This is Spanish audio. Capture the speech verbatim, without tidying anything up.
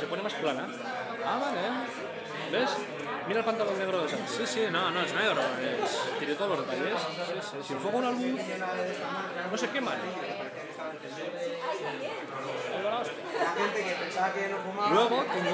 se pone más plana. Ah, vale. ¿Ves? Mira el pantalón negro de esa. Sí, sí, no, no es negro. Es... Tiene todos los detalles. Sí, sí. Si enfoco una luz, no se queman. Luego tengo